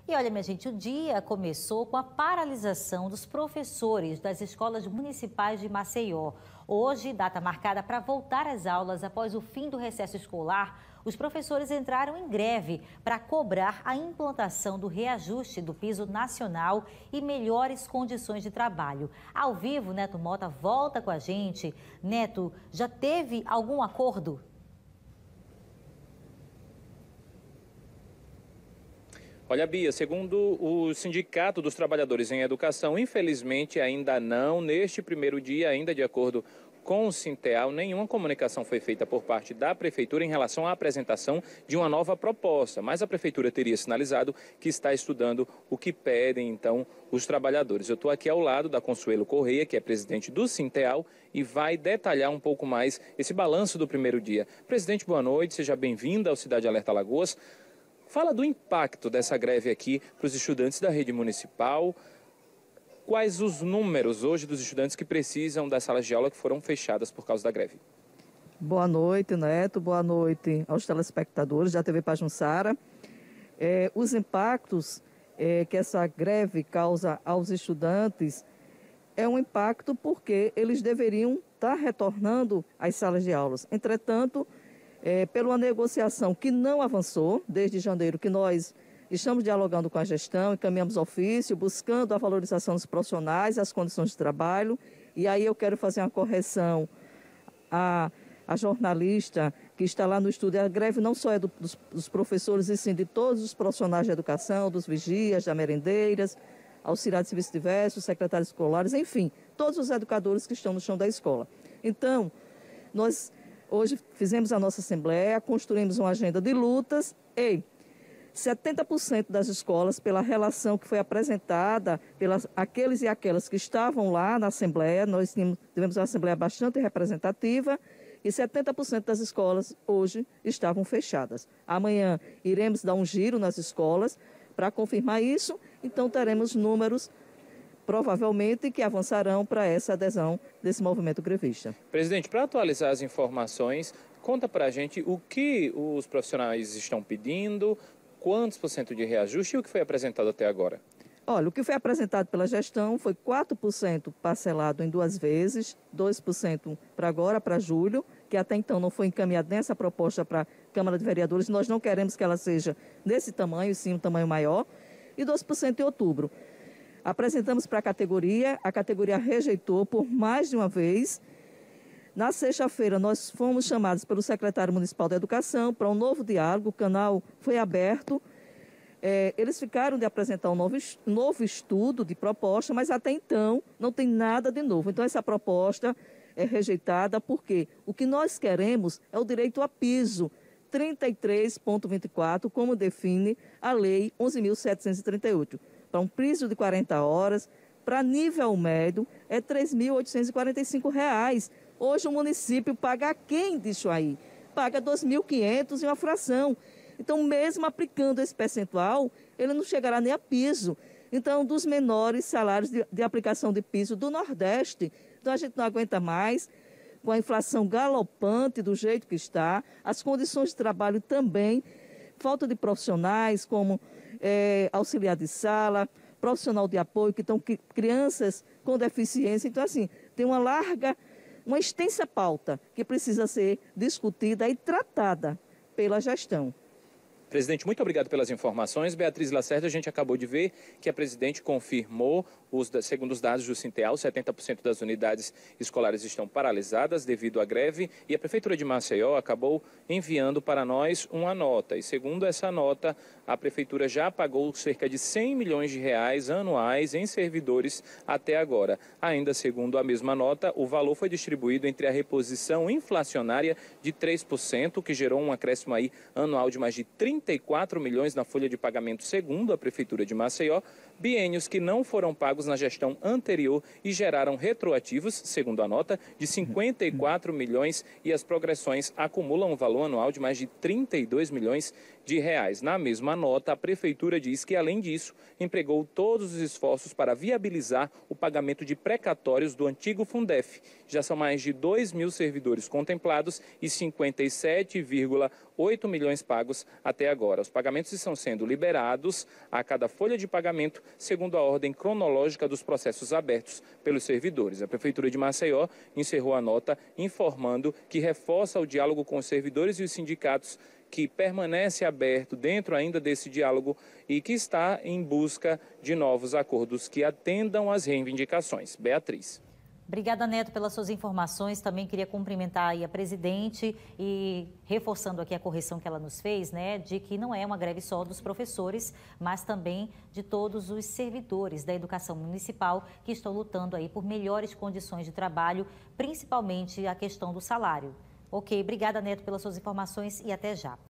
E olha, minha gente, o dia começou com a paralisação dos professores das escolas municipais de Maceió. Hoje, data marcada para voltar às aulas após o fim do recesso escolar, os professores entraram em greve para cobrar a implantação do reajuste do piso nacional e melhores condições de trabalho. Ao vivo, Neto Mota volta com a gente. Neto, já teve algum acordo? Olha, Bia, segundo o Sindicato dos Trabalhadores em Educação, infelizmente ainda não, neste primeiro dia, ainda de acordo com o Sinteal, nenhuma comunicação foi feita por parte da Prefeitura em relação à apresentação de uma nova proposta, mas a Prefeitura teria sinalizado que está estudando o que pedem, então, os trabalhadores. Eu estou aqui ao lado da Consuelo Correia, que é presidente do Sinteal, e vai detalhar um pouco mais esse balanço do primeiro dia. Presidente, boa noite, seja bem-vinda ao Cidade Alerta Alagoas. Fala do impacto dessa greve aqui para os estudantes da rede municipal. Quais os números hoje dos estudantes que precisam das salas de aula que foram fechadas por causa da greve? Boa noite, Neto. Boa noite aos telespectadores da TV Pajuçara. Os impactos que essa greve causa aos estudantes é um impacto porque eles deveriam estar retornando às salas de aulas. Entretanto, pela uma negociação que não avançou, desde janeiro que nós estamos dialogando com a gestão, encaminhamos ofício, buscando a valorização dos profissionais, as condições de trabalho, e aí eu quero fazer uma correção à jornalista que está lá no estúdio. A greve não só é dos professores, e sim de todos os profissionais de educação, dos vigias, das merendeiras, auxiliares de serviço diversos, secretários escolares, enfim, todos os educadores que estão no chão da escola. Então, nós hoje fizemos a nossa assembleia, construímos uma agenda de lutas e 70% das escolas, pela relação que foi apresentada pelas aqueles e aquelas que estavam lá na assembleia, nós tivemos uma assembleia bastante representativa e 70% das escolas hoje estavam fechadas. Amanhã iremos dar um giro nas escolas para confirmar isso, então teremos números provavelmente que avançarão para essa adesão desse movimento grevista. Presidente, para atualizar as informações, conta para a gente o que os profissionais estão pedindo, quantos % de reajuste e o que foi apresentado até agora? Olha, o que foi apresentado pela gestão foi 4% parcelado em 2 vezes, 2% para agora, para julho, que até então não foi encaminhado nessa proposta para a Câmara de Vereadores. Nós não queremos que ela seja desse tamanho, sim um tamanho maior, e 2% em outubro. Apresentamos para a categoria rejeitou por mais de uma vez. Na sexta-feira, nós fomos chamados pelo secretário municipal da Educação para um novo diálogo, o canal foi aberto. Eles ficaram de apresentar um novo estudo de proposta, mas até então não tem nada de novo. Então, essa proposta é rejeitada porque o que nós queremos é o direito a piso 33.24, como define a Lei 11.738. Para um piso de 40 horas, para nível médio, é R$ 3.845. Hoje o município paga a quem disso aí? Paga 2.500 e uma fração. Então, mesmo aplicando esse percentual, ele não chegará nem a piso. Então, dos menores salários de aplicação de piso do Nordeste. Então, a gente não aguenta mais, com a inflação galopante do jeito que está, as condições de trabalho também, falta de profissionais como auxiliar de sala, profissional de apoio, que estão crianças com deficiência. Então, assim, tem uma extensa pauta que precisa ser discutida e tratada pela gestão. Presidente, muito obrigado pelas informações. Beatriz Lacerda, a gente acabou de ver que a presidente confirmou, segundo os dados do Sinteal, 70% das unidades escolares estão paralisadas devido à greve e a Prefeitura de Maceió acabou enviando para nós uma nota. E segundo essa nota, a Prefeitura já pagou cerca de R$100 milhões anuais em servidores até agora. Ainda segundo a mesma nota, o valor foi distribuído entre a reposição inflacionária de 3%, que gerou um acréscimo aí anual de mais de 34 milhões na folha de pagamento, segundo a Prefeitura de Maceió, biênios que não foram pagos na gestão anterior e geraram retroativos, segundo a nota, de 54 milhões e as progressões acumulam um valor anual de mais de 32 milhões de reais. Na mesma nota, a Prefeitura diz que, além disso, empregou todos os esforços para viabilizar o pagamento de precatórios do antigo Fundef. Já são mais de 2.000 servidores contemplados e 57,8 8 milhões pagos até agora. Os pagamentos estão sendo liberados a cada folha de pagamento, segundo a ordem cronológica dos processos abertos pelos servidores. A Prefeitura de Maceió encerrou a nota informando que reforça o diálogo com os servidores e os sindicatos, que permanece aberto dentro ainda desse diálogo e que está em busca de novos acordos que atendam às reivindicações. Beatriz. Obrigada, Neto, pelas suas informações. Também queria cumprimentar aí a presidente e reforçando aqui a correção que ela nos fez, né, de que não é uma greve só dos professores, mas também de todos os servidores da educação municipal que estão lutando aí por melhores condições de trabalho, principalmente a questão do salário. Ok, obrigada, Neto, pelas suas informações e até já.